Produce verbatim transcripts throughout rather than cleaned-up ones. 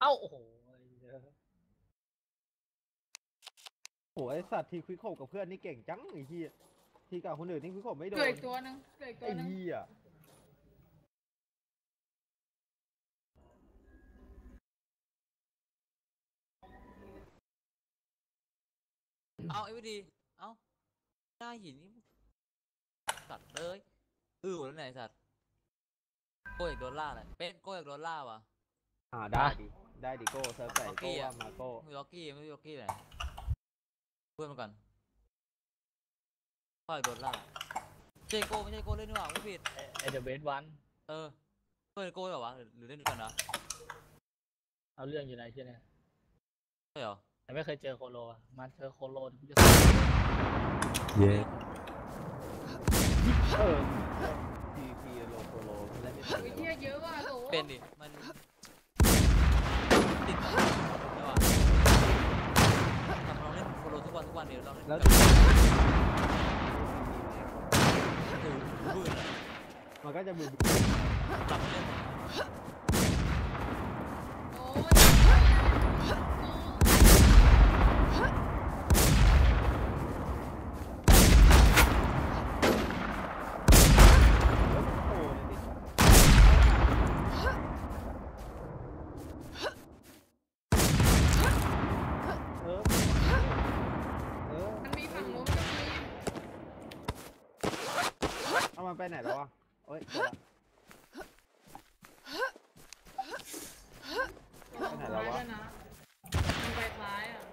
เอ้าโอ้โหโหไอสัตว์ทีควิกโคกับเพื่อนนี่เก่งจังไอ้เหี้ยทีกับคนอื่นนี่ควิกโคไม่โดนเกิดตัวนึงเกิดตัวไอ้นึงเหี้ยเอาไอ้ไม่ดีเอาหน้าหินนี่สัตว์เลยเออแล้วไหนสัตว์โก้อยากโดนล่าเลยเป็นโก้อยากโดนล่าวะอ่าได้ดิได้ดิโก้เซิร์ฟใส่โก้ว่ามาโก้มีล็อกกี้ไม่มีล็อกกี้ไหนเพื่อนมาก่อนโก้อยากโดนล่าเจโก้ไม่ใช่โก้เล่นนี่หว่าไม่ผิดไอเดอะเบสวันเออเพื่อนโก้เหรอวะหรือเล่นด้วยกันนะเอาเรื่องอยู่ไหนใช่ไหมใช่เหรอแต่ไม่เคยเจอโคโลมาเจอโคโลที่จะเย้เออพีพีโลโคโลเล่นไม่เป็นวิเทียเยอะว่ะโหลเป็นดิมันติดใช่ป่ะเราเล่นโคโลทุกวันทุกวันเดี๋ยวเราเล่นแล้วบื้อเลยมันก็จะบึ้งตับเล่นโอ้มันมีฝั่งโน้นก็มีเอามันไปไหนแล้ววะโอ้ยเจอละไปไหนแล้ววะมันไปซ้ายอ่ะ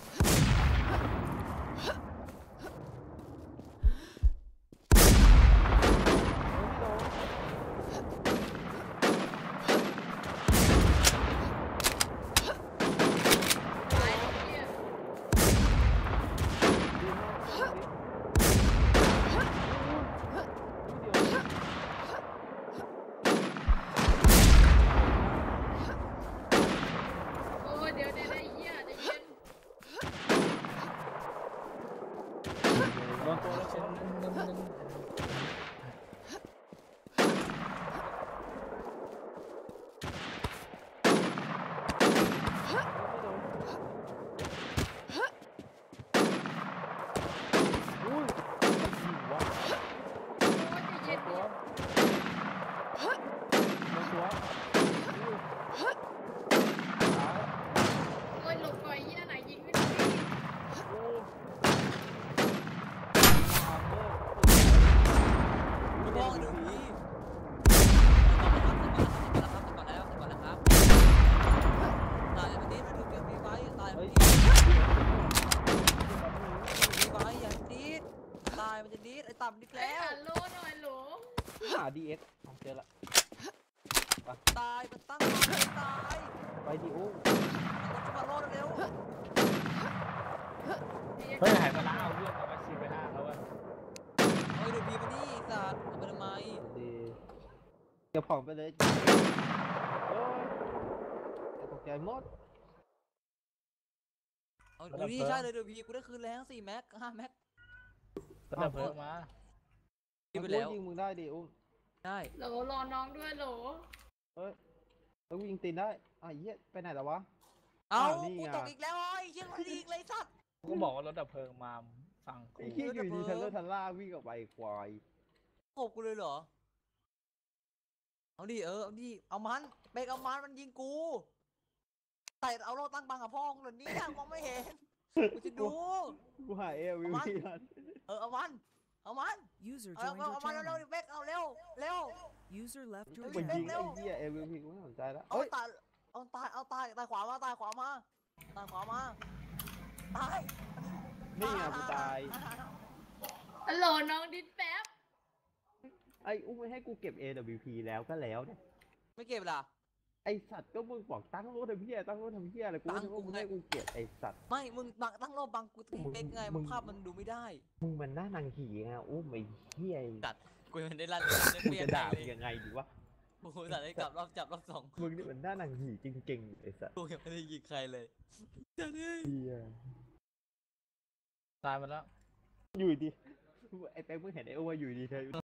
ต่ำนิดแล้วโลหน่อยโหลหาดีเอ็กเจอละตายมันตั้งตายไปดิโอ้มันจะมาโลดเร็วเฮ้ยหายไปแล้วเอาเรื่องเอาไปซีไปห้าแล้ววะเฮ้ยดูพีมานี่สัตว์เอาไปทำไมดีเก็บของไปเลยโอ้ยตกใจหมดเอาดูนี่ใช่เลยดูพีกูได้คืนแล้วสี่แม็กห้าแม็กก็จะเพิ่มมายิงไปแล้วยิงมึงได้ดิอุ้มได้โหลรอน้องด้วยโหลเฮ้ยแล้วยิงตีนได้อ่ะเหี้ยไปไหนแล้ววะเอากูตกอีกแล้วไอ้เชี่ยมันอีกเลยสัตว์กูบอกว่ารถดับเพลิงมาฟังกูไอ้เหี้ยอยู่ดีทันเลอร์ทันล่าวิ่งออกไปควายโกบกูเลยเหรอเอาดิเออเอาดิเอามันเบกเอามันมันยิงกูแต่เอาโลตั้งบังกับพ่อกูเลยนี่มองไม่เห็นกูจะดูกูหาเอวิวพีเออเอามันเอามัน User เอา joined your เอามันเร็ว channel. เบกเอาเร็วเร็ว User left your ไปยิง channel. ไอ้เหี้ยเอวิวพีกูไม่สนใจแล้วเอาตายเอาตายเอาตายตายขวามาตายขวามาตายขวามาตายนี่ไงกูตายฮัลโหลน้องดิสแป๊บไอ้อุ้มไม่ให้กูเก็บ เอ ดับเบิลยู พี แล้วก็แล้วเนี่ยไม่เก็บล่ะไอสัตว์ก็มึงบอกตั้งรถทำเหี้ยตั้งรถทำเหี้ยอะไรกูนึกว่ามึงให้กูเก็บไอสัตว์ไม่มึงบังตั้งรอบบังกูตีเป๊กไงมึงภาพมันดูไม่ได้มึงมันหน้านางหีไงอุ้มไอเหี้ยจัดกูมันได้ลั่นได้เปลี่ยนด่ายังไงดีวะโอ้โหจัดได้กลับรอบจับรอบสองมึงนี่มันหน้านางหีจริงๆไอสัตว์กูยังไม่ได้ยิงใครเลยจัดเลยตายมาแล้วอยู่ดีไอเป๊กมึงเห็นไอโอว่าอยู่ดีเธอ